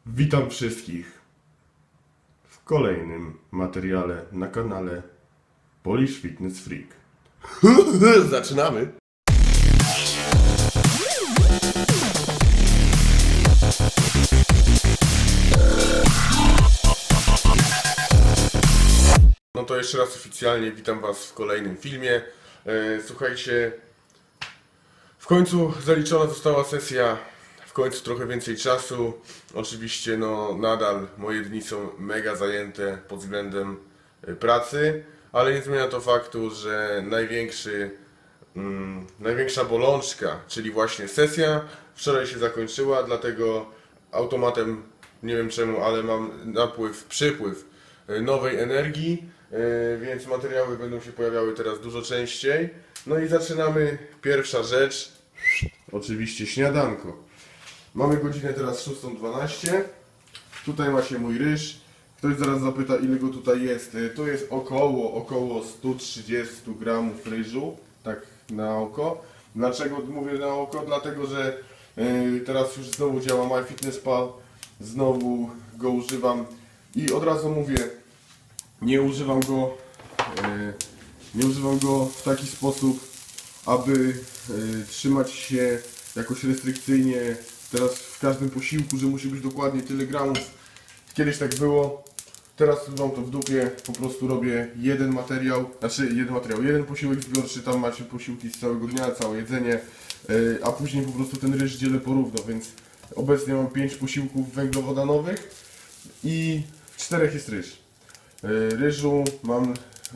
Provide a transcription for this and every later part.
Witam wszystkich w kolejnym materiale na kanale Polish Fitness Freak. Zaczynamy! No to jeszcze raz oficjalnie witam Was w kolejnym filmie. Słuchajcie, w końcu zaliczona została sesja. W końcu trochę więcej czasu. Oczywiście nadal moje dni są mega zajęte pod względem pracy, ale nie zmienia to faktu, że największa bolączka, czyli właśnie sesja, wczoraj się zakończyła, dlatego automatem, nie wiem czemu, ale mam przypływ nowej energii, więc materiały będą się pojawiały teraz dużo częściej. No i zaczynamy. Pierwsza rzecz, oczywiście śniadanko. Mamy godzinę teraz 6:12. Tutaj macie mój ryż. Ktoś zaraz zapyta, ile go tutaj jest. To jest około 130 gramów ryżu, tak na oko. Dlaczego mówię na oko? Dlatego, że teraz już znowu działa MyFitnessPal. Znowu go używam i od razu mówię, nie używam go w taki sposób, aby trzymać się jakoś restrykcyjnie teraz w każdym posiłku, że musi być dokładnie tyle gramów. Kiedyś tak było, teraz mam to w dupie, po prostu robię jeden posiłek zbiorczy, tam macie posiłki z całego dnia, całe jedzenie, a później po prostu ten ryż dzielę porówno, więc obecnie mam 5 posiłków węglowodanowych i w 4 jest ryż. Ryżu mam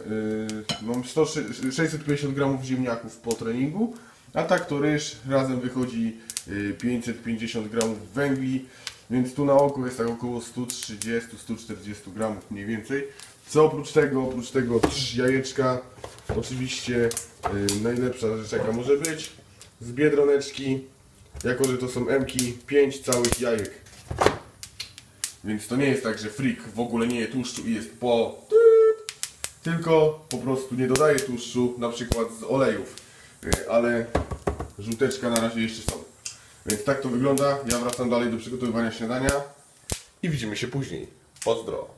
650 gramów ziemniaków po treningu, a tak to ryż razem wychodzi 550 gramów węgli, więc tu na oko jest tak około 130-140 gramów mniej więcej. Co oprócz tego 3 jajeczka, oczywiście najlepsza rzecz jaka może być, z Biedroneczki, jako że to są M-ki, 5 całych jajek. Więc to nie jest tak, że freak w ogóle nie je tłuszczu i jest tylko po prostu nie dodaje tłuszczu, na przykład z olejów, ale żółteczka na razie jeszcze są. Więc tak to wygląda. Ja wracam dalej do przygotowywania śniadania i widzimy się później. Pozdro!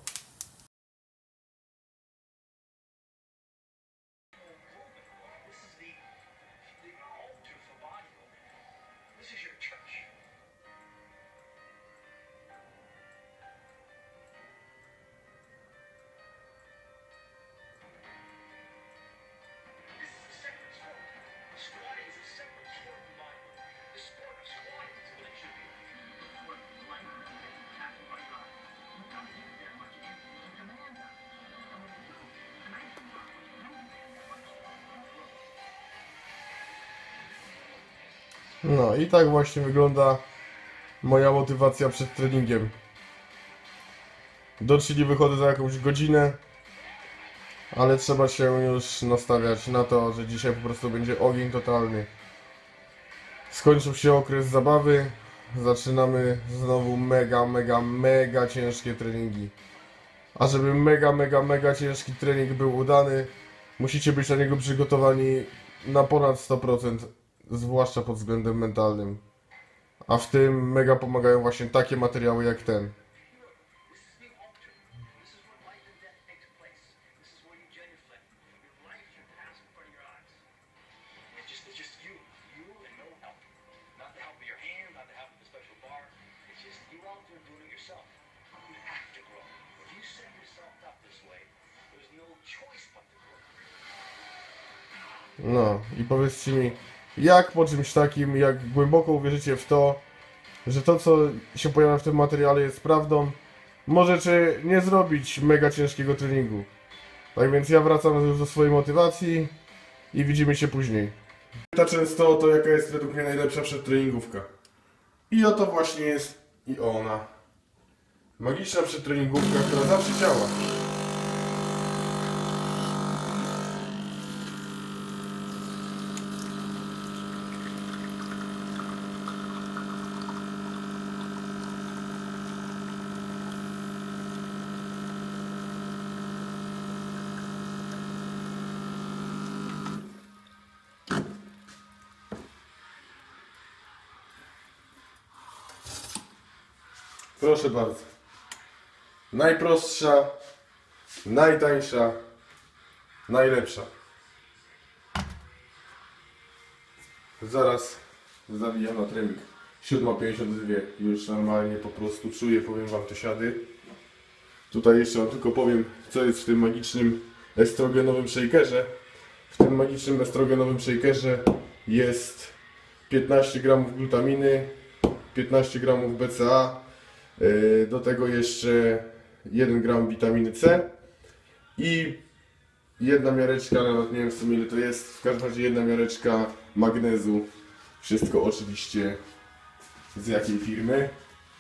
No i tak właśnie wygląda moja motywacja przed treningiem. Do chilli wychodzę za jakąś godzinę, ale trzeba się już nastawiać na to, że dzisiaj po prostu będzie ogień totalny. Skończył się okres zabawy, zaczynamy znowu mega ciężkie treningi. A żeby mega ciężki trening był udany, musicie być na niego przygotowani na ponad 100%, zwłaszcza pod względem mentalnym. A w tym mega pomagają właśnie takie materiały jak ten. No i powiedzcie mi, jak po czymś takim, jak głęboko uwierzycie w to, że to co się pojawia w tym materiale jest prawdą, możecie nie zrobić mega ciężkiego treningu. Tak więc ja wracam już do swojej motywacji i widzimy się później. Pyta często o to, jaka jest według mnie najlepsza przedtreningówka. I oto właśnie jest i ona. Magiczna przedtreningówka, która zawsze działa. Proszę bardzo. Najprostsza, najtańsza, najlepsza. Zaraz zawijam na trening. 7:52. Już normalnie po prostu czuję, powiem wam, te siady. Tutaj jeszcze wam tylko powiem, co jest w tym magicznym estrogenowym shakerze. W tym magicznym estrogenowym shakerze jest 15 gramów glutaminy, 15 gramów BCA, do tego jeszcze 1 gram witaminy C i jedna miareczka, nawet nie wiem w sumie ile to jest, w każdym razie jedna miareczka magnezu. Wszystko oczywiście z jakiej firmy?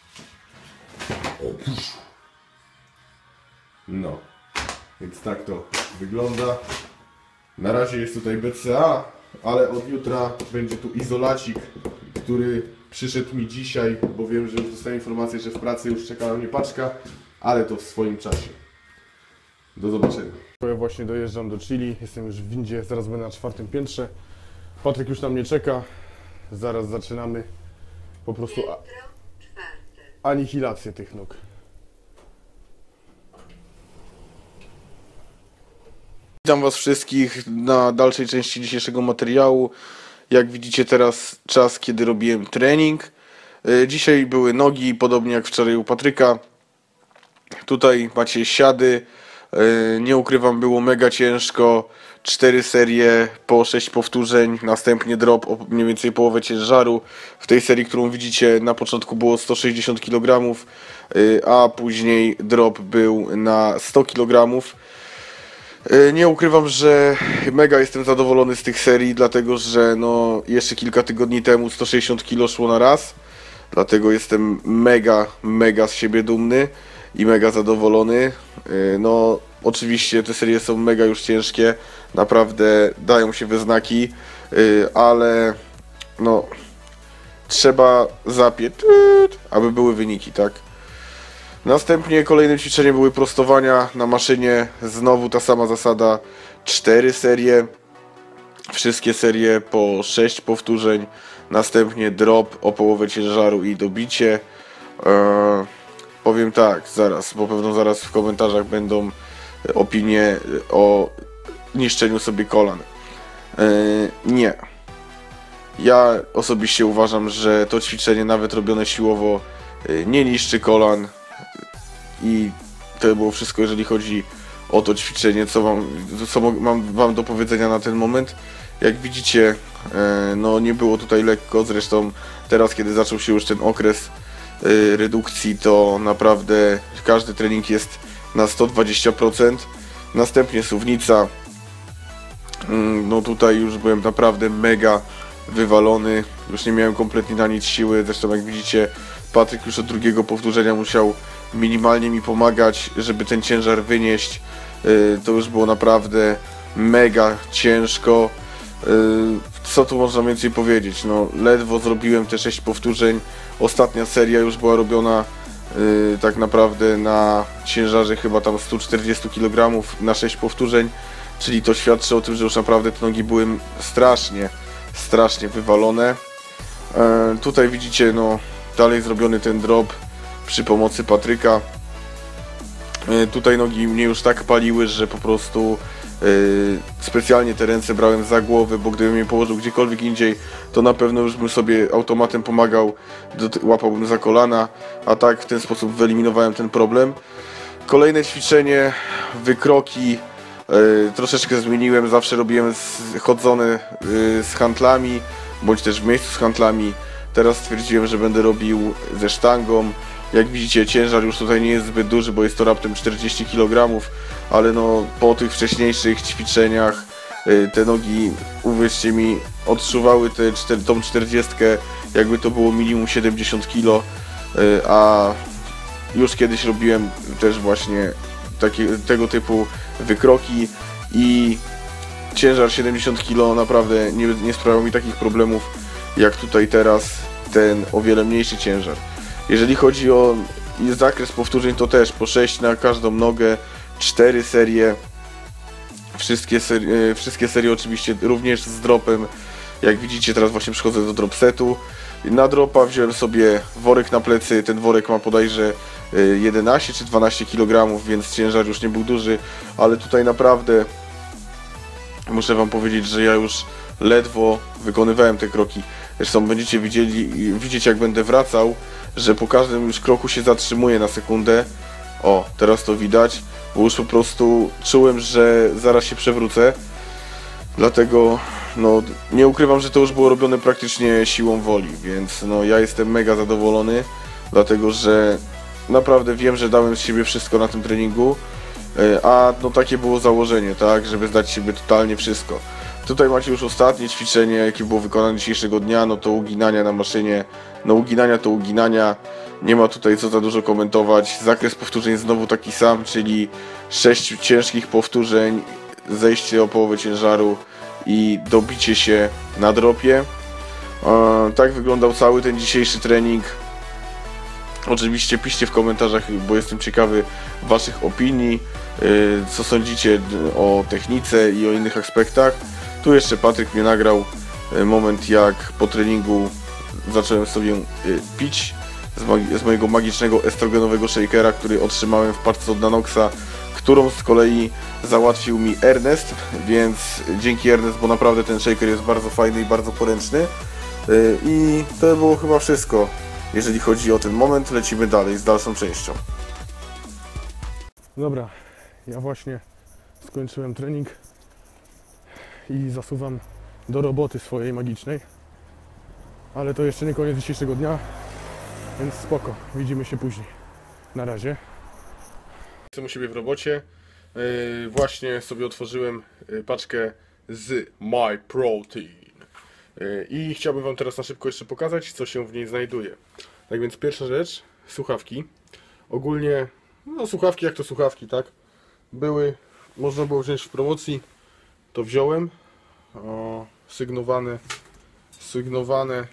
No, więc tak to wygląda. Na razie jest tutaj BCA, ale od jutra będzie tu izolacik, który przyszedł mi dzisiaj, bo wiem, że już dostałem informację, że w pracy już czeka na mnie paczka, ale to w swoim czasie. Do zobaczenia. Ja właśnie dojeżdżam do Chili, jestem już w windzie, zaraz będę na 4. piętrze. Patryk już na mnie czeka, zaraz zaczynamy po prostu anihilację tych nóg. Witam was wszystkich na dalszej części dzisiejszego materiału. Jak widzicie teraz czas, kiedy robiłem trening. Dzisiaj były nogi, podobnie jak wczoraj u Patryka. Tutaj macie siady. Nie ukrywam, było mega ciężko. 4 serie po 6 powtórzeń, następnie drop o mniej więcej połowę ciężaru. W tej serii, którą widzicie, na początku było 160 kg, a później drop był na 100 kg. Nie ukrywam, że mega jestem zadowolony z tych serii, dlatego że no, jeszcze kilka tygodni temu 160 kg szło na raz. Dlatego jestem mega z siebie dumny i mega zadowolony. No, oczywiście te serie są mega już ciężkie, naprawdę dają się we znaki, ale no, trzeba zapieć, aby były wyniki, tak? Następnie kolejnym ćwiczeniem były prostowania na maszynie, znowu ta sama zasada, 4 serie, wszystkie serie po 6 powtórzeń, następnie drop o połowę ciężaru i dobicie. Powiem tak, zaraz, bo pewno zaraz w komentarzach będą opinie o niszczeniu sobie kolan. Nie. Ja osobiście uważam, że to ćwiczenie, nawet robione siłowo, nie niszczy kolan. I to było wszystko, jeżeli chodzi o to ćwiczenie, co mam wam do powiedzenia na ten moment. Jak widzicie, no nie było tutaj lekko, zresztą teraz, kiedy zaczął się już ten okres redukcji, to naprawdę każdy trening jest na 120%. Następnie suwnica. No tutaj już byłem naprawdę mega wywalony, już nie miałem kompletnie na nic siły, zresztą jak widzicie, Patryk już od drugiego powtórzenia musiał minimalnie mi pomagać, żeby ten ciężar wynieść. To już było naprawdę mega ciężko. Co tu można więcej powiedzieć? No, ledwo zrobiłem te 6 powtórzeń. Ostatnia seria już była robiona tak naprawdę na ciężarze chyba tam 140 kg na 6 powtórzeń, czyli to świadczy o tym, że już naprawdę te nogi były strasznie wywalone. Tutaj widzicie, no dalej zrobiony ten drop przy pomocy Patryka. Tutaj nogi mnie już tak paliły, że po prostu specjalnie te ręce brałem za głowę, bo gdybym je położył gdziekolwiek indziej, to na pewno już bym sobie automatem pomagał, łapałbym za kolana, a tak w ten sposób wyeliminowałem ten problem. Kolejne ćwiczenie, wykroki, troszeczkę zmieniłem, zawsze robiłem chodzone z hantlami, bądź też w miejscu z hantlami. Teraz stwierdziłem, że będę robił ze sztangą. Jak widzicie, ciężar już tutaj nie jest zbyt duży, bo jest to raptem 40 kg, ale no po tych wcześniejszych ćwiczeniach te nogi, uwierzcie mi, odczuwały tą 40, jakby to było minimum 70 kg, a już kiedyś robiłem też właśnie tego typu wykroki i ciężar 70 kg naprawdę nie sprawiał mi takich problemów jak tutaj teraz ten o wiele mniejszy ciężar. Jeżeli chodzi o zakres powtórzeń, to też po 6 na każdą nogę, 4 serie, wszystkie serie oczywiście również z dropem. Jak widzicie, teraz właśnie przechodzę do drop setu. Na dropa wziąłem sobie worek na plecy, ten worek ma bodajże 11 czy 12 kg, więc ciężar już nie był duży, ale tutaj naprawdę muszę wam powiedzieć, że ja już ledwo wykonywałem te kroki. Zresztą będziecie widzieć jak będę wracał, że po każdym już kroku się zatrzymuję na sekundę. O, teraz to widać, bo już po prostu czułem, że zaraz się przewrócę. Dlatego no, nie ukrywam, że to już było robione praktycznie siłą woli, więc no, ja jestem mega zadowolony, dlatego że naprawdę wiem, że dałem z siebie wszystko na tym treningu, a no takie było założenie, tak, żeby zdać siebie totalnie wszystko. Tutaj macie już ostatnie ćwiczenie, jakie było wykonane dzisiejszego dnia, no to uginania na maszynie, no uginania to uginania, nie ma tutaj co za dużo komentować. Zakres powtórzeń znowu taki sam, czyli 6 ciężkich powtórzeń, zejście o połowę ciężaru i dobicie się na dropie. Tak wyglądał cały ten dzisiejszy trening. Oczywiście piszcie w komentarzach, bo jestem ciekawy waszych opinii, co sądzicie o technice i o innych aspektach. Tu jeszcze Patryk mnie nagrał moment, jak po treningu zacząłem sobie pić z mojego magicznego estrogenowego shakera, który otrzymałem w parce od Nanoxa, którą z kolei załatwił mi Ernest, więc dzięki Ernest, bo naprawdę ten shaker jest bardzo fajny i bardzo poręczny. I to było chyba wszystko, jeżeli chodzi o ten moment. Lecimy dalej z dalszą częścią. Dobra, ja właśnie skończyłem trening i zasuwam do roboty swojej magicznej, ale to jeszcze nie koniec dzisiejszego dnia, więc spoko, widzimy się później. Na razie. Jestem u siebie w robocie. Właśnie sobie otworzyłem paczkę z My Protein i chciałbym wam teraz na szybko jeszcze pokazać, co się w niej znajduje. Tak więc pierwsza rzecz, słuchawki. Ogólnie, no słuchawki jak to słuchawki, tak? Można było wziąć w promocji, to wziąłem. Sygnowane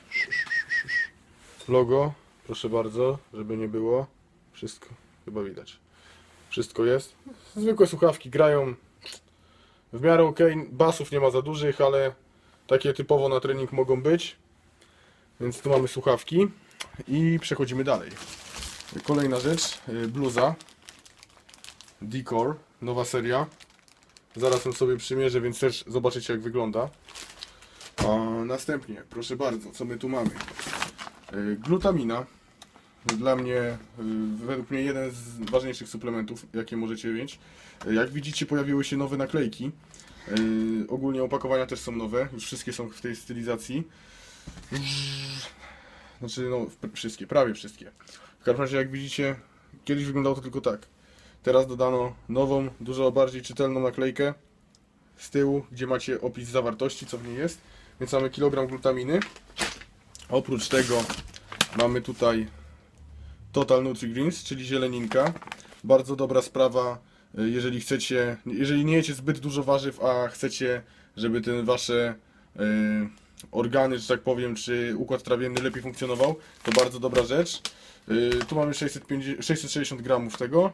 logo, proszę bardzo, żeby nie było. Wszystko chyba widać. Wszystko jest. Zwykłe słuchawki grają w miarę ok. Basów nie ma za dużych, ale takie typowo na trening mogą być. Więc tu mamy słuchawki i przechodzimy dalej. Kolejna rzecz, bluza Decor, nowa seria. Zaraz ją sobie przymierzę, więc też zobaczycie jak wygląda. Następnie, proszę bardzo, co my tu mamy? Glutamina. Dla mnie, według mnie jeden z ważniejszych suplementów, jakie możecie mieć. Jak widzicie, pojawiły się nowe naklejki. Ogólnie opakowania też są nowe, już wszystkie są w tej stylizacji. Znaczy, no, wszystkie, prawie wszystkie. W każdym razie, jak widzicie, kiedyś wyglądało to tylko tak. Teraz dodano nową, dużo bardziej czytelną naklejkę z tyłu, gdzie macie opis zawartości, co w niej jest. Więc mamy kilogram glutaminy. Oprócz tego mamy tutaj Total Nutri-Greens, czyli zieleninka. Bardzo dobra sprawa, jeżeli nie jecie zbyt dużo warzyw, a chcecie, żeby ten wasze organy, że tak powiem, czy układ trawienny lepiej funkcjonował, to bardzo dobra rzecz. Tu mamy 660 gramów tego.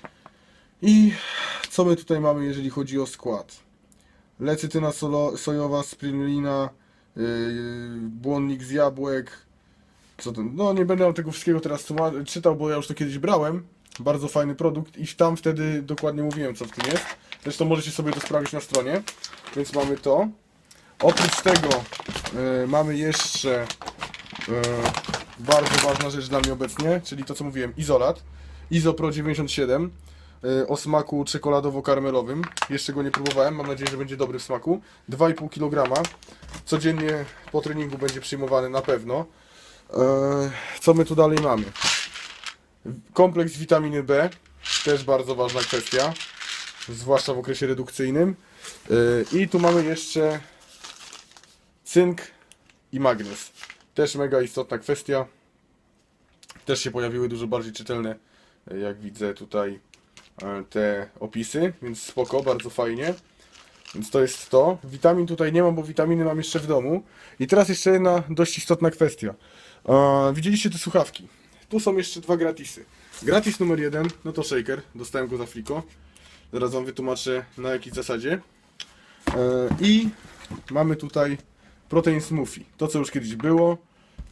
I co my tutaj mamy, jeżeli chodzi o skład? Lecytyna sojowa, spirulina, błonnik z jabłek. No nie będę tego wszystkiego teraz czytał, bo ja już to kiedyś brałem. Bardzo fajny produkt i tam wtedy dokładnie mówiłem, co w tym jest. Zresztą możecie sobie to sprawdzić na stronie. Więc mamy to. Oprócz tego mamy jeszcze bardzo ważna rzecz dla mnie obecnie, czyli to co mówiłem, izolat. Izopro 97 o smaku czekoladowo-karmelowym. Jeszcze go nie próbowałem, mam nadzieję, że będzie dobry w smaku. 2,5 kg. Codziennie po treningu będzie przyjmowany na pewno. Co my tu dalej mamy? Kompleks witaminy B, też bardzo ważna kwestia, zwłaszcza w okresie redukcyjnym. I tu mamy jeszcze cynk i magnez. Też mega istotna kwestia. Też się pojawiły dużo bardziej czytelne, jak widzę tutaj, te opisy, więc spoko, bardzo fajnie. Więc to jest to. Witamin tutaj nie mam, bo witaminy mam jeszcze w domu. I teraz jeszcze jedna dość istotna kwestia. Widzieliście te słuchawki? Tu są jeszcze dwa gratisy. Gratis numer 1, no to shaker, dostałem go za friko. Zaraz wam wytłumaczę na jakiej zasadzie. I mamy tutaj protein smoothie. To co już kiedyś było.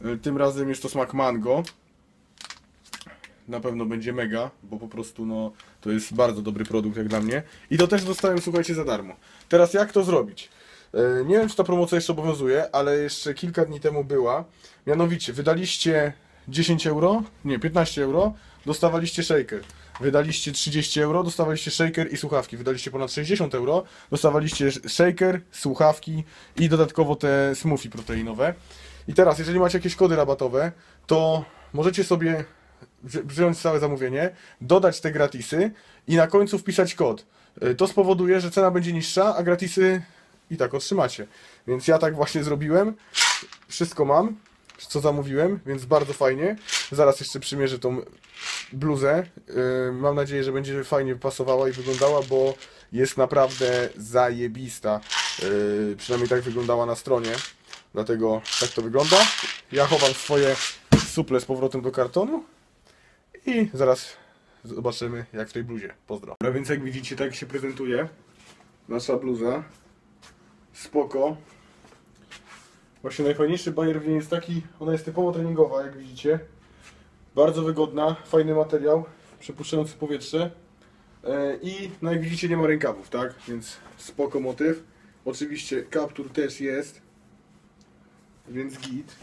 Tym razem jest to smak mango. Na pewno będzie mega, bo po prostu no, to jest bardzo dobry produkt jak dla mnie. I to też dostałem, słuchajcie, za darmo. Teraz jak to zrobić? Nie wiem, czy ta promocja jeszcze obowiązuje, ale jeszcze kilka dni temu była. Mianowicie, wydaliście 10 euro, nie, 15 euro, dostawaliście shaker. Wydaliście 30 euro, dostawaliście shaker i słuchawki. Wydaliście ponad 60 euro, dostawaliście shaker, słuchawki i dodatkowo te smoothie proteinowe. I teraz, jeżeli macie jakieś kody rabatowe, to możecie sobie wziąć całe zamówienie, dodać te gratisy i na końcu wpisać kod. To spowoduje, że cena będzie niższa, a gratisy i tak otrzymacie. Więc ja tak właśnie zrobiłem. Wszystko mam, co zamówiłem, więc bardzo fajnie. Zaraz jeszcze przymierzę tą bluzę. Mam nadzieję, że będzie fajnie pasowała i wyglądała, bo jest naprawdę zajebista. Przynajmniej tak wyglądała na stronie. Dlatego tak to wygląda. Ja chowam swoje suple z powrotem do kartonu i zaraz zobaczymy, jak w tej bluzie. Pozdro. No więc jak widzicie, tak się prezentuje nasza bluza. Spoko. Właśnie najfajniejszy bajer w niej jest taki, ona jest typowo treningowa, jak widzicie. Bardzo wygodna, fajny materiał, przepuszczający powietrze. I no jak widzicie, nie ma rękawów, tak? Więc spoko motyw. Oczywiście kaptur też jest, więc git.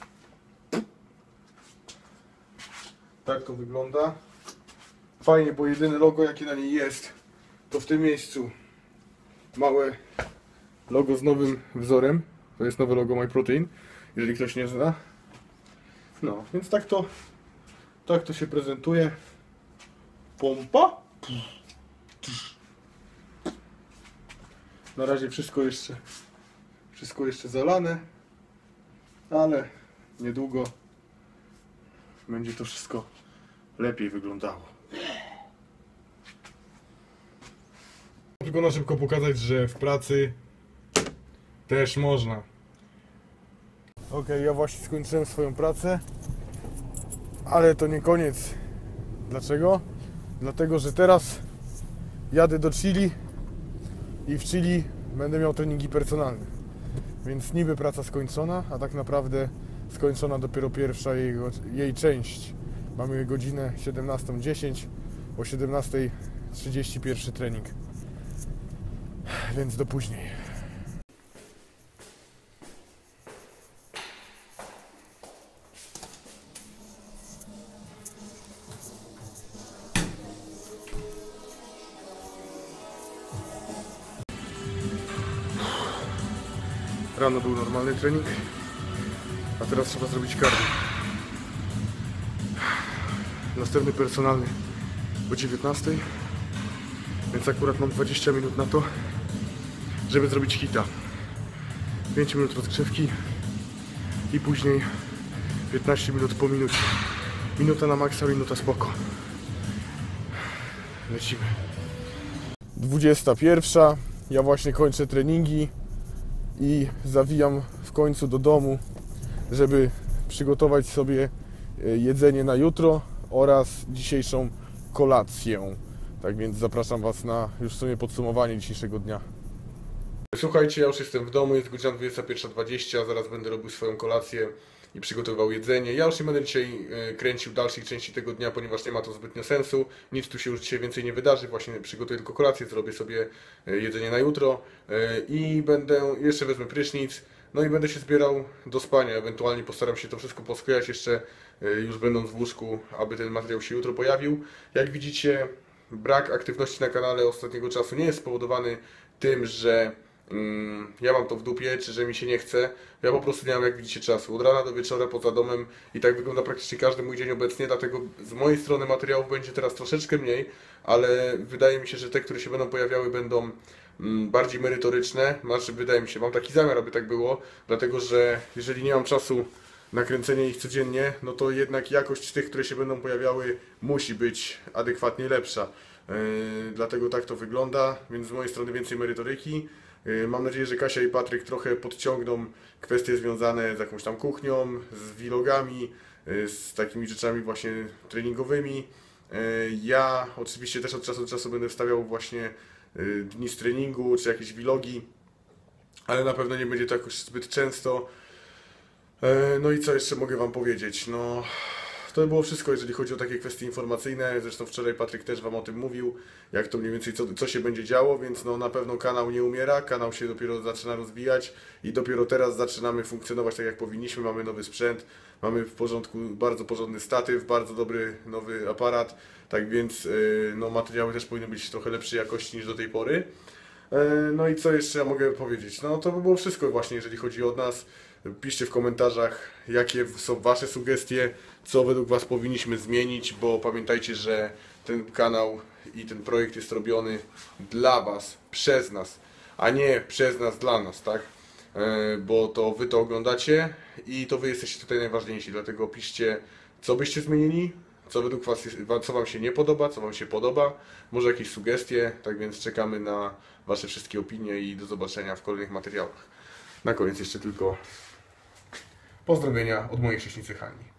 Tak to wygląda. Fajnie, bo jedyne logo, jakie na niej jest, to w tym miejscu małe logo z nowym wzorem. To jest nowe logo MyProtein, jeżeli ktoś nie zna. No, więc tak to się prezentuje. Pompa. Na razie wszystko jeszcze zalane, ale niedługo będzie to wszystko lepiej wyglądało. Tylko na szybko pokazać, że w pracy też można. Ok, ja właśnie skończyłem swoją pracę, ale to nie koniec. Dlaczego? Dlatego, że teraz jadę do Chili i w Chili będę miał treningi personalne. Więc niby praca skończona, a tak naprawdę skończona dopiero pierwsza jej część. Mamy godzinę 17:10, o 17:30 pierwszy trening. Więc do później. Rano był normalny trening, a teraz trzeba zrobić cardio. Następny personalny o 19:00, więc akurat mam 20 minut na to, żeby zrobić hita. 5 minut rozgrzewki i później 15 minut po minucie. Minuta na maksa, minuta spoko. Lecimy. 21:00, ja właśnie kończę treningi i zawijam w końcu do domu, żeby przygotować sobie jedzenie na jutro oraz dzisiejszą kolację. Tak więc zapraszam Was na już w sumie podsumowanie dzisiejszego dnia. Słuchajcie, ja już jestem w domu, jest godzina 21:20, zaraz będę robił swoją kolację i przygotowywał jedzenie. Ja już nie będę dzisiaj kręcił dalszych części tego dnia, ponieważ nie ma to zbytnio sensu. Nic tu się już dzisiaj więcej nie wydarzy, właśnie przygotuję tylko kolację, zrobię sobie jedzenie na jutro i jeszcze wezmę prysznic, no i będę się zbierał do spania. Ewentualnie postaram się to wszystko posklejać jeszcze już będąc w łóżku, aby ten materiał się jutro pojawił. Jak widzicie, brak aktywności na kanale ostatniego czasu nie jest spowodowany tym, że ja mam to w dupie, czy że mi się nie chce. Ja po prostu nie mam, jak widzicie, czasu. Od rana do wieczora poza domem i tak wygląda praktycznie każdy mój dzień obecnie, dlatego z mojej strony materiałów będzie teraz troszeczkę mniej, ale wydaje mi się, że te, które się będą pojawiały, będą bardziej merytoryczne. Znaczy, wydaje mi się, mam taki zamiar, aby tak było, dlatego że jeżeli nie mam czasu na kręcenie ich codziennie, no to jednak jakość tych, które się będą pojawiały, musi być adekwatnie lepsza. Dlatego tak to wygląda, więc z mojej strony więcej merytoryki. Mam nadzieję, że Kasia i Patryk trochę podciągną kwestie związane z jakąś tam kuchnią, z vlogami, z takimi rzeczami właśnie treningowymi. Ja oczywiście też od czasu do czasu będę wstawiał właśnie dni z treningu, czy jakieś vlogi, ale na pewno nie będzie to jakoś zbyt często. No i co jeszcze mogę Wam powiedzieć? No, to było wszystko, jeżeli chodzi o takie kwestie informacyjne. Zresztą wczoraj Patryk też Wam o tym mówił, jak to mniej więcej co się będzie działo, więc no, na pewno kanał nie umiera, kanał się dopiero zaczyna rozwijać i dopiero teraz zaczynamy funkcjonować tak jak powinniśmy. Mamy nowy sprzęt, mamy w porządku bardzo porządny statyw, bardzo dobry nowy aparat, tak więc no, materiały też powinny być trochę lepszej jakości niż do tej pory. No i co jeszcze ja mogę powiedzieć? No to by było wszystko właśnie, jeżeli chodzi o nas. Piszcie w komentarzach, jakie są Wasze sugestie, co według Was powinniśmy zmienić, bo pamiętajcie, że ten kanał i ten projekt jest robiony dla Was, przez nas, a nie przez nas, dla nas, tak? Bo to Wy to oglądacie i to Wy jesteście tutaj najważniejsi, dlatego piszcie, co byście zmienili, co według Was, co Wam się nie podoba, co Wam się podoba, może jakieś sugestie, tak więc czekamy na Wasze wszystkie opinie i do zobaczenia w kolejnych materiałach. Na koniec jeszcze tylko pozdrowienia od mojej chrześnicy Hani.